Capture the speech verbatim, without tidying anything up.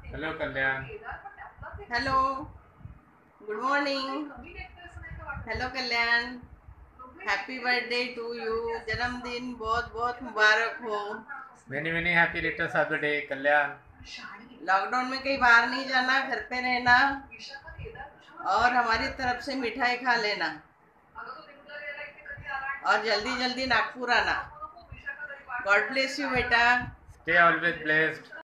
Hello Kalyan. Hello, good morning. Hello Kalyan, happy birthday to you. जन्मदिन बहुत बहुत मुबारक हो। Many many happy returns of the day Kalyan. Lockdown में कहीं बाहर नहीं जाना, घर पे रहना और हमारी तरफ से मिठाई खा लेना और जल्दी जल्दी नागपुर आना। गॉड ब्लेस यू बेटा। Stay always blessed.